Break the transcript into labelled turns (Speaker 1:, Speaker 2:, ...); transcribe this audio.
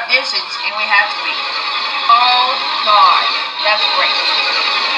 Speaker 1: This is, and we have to be. Oh God, that's great.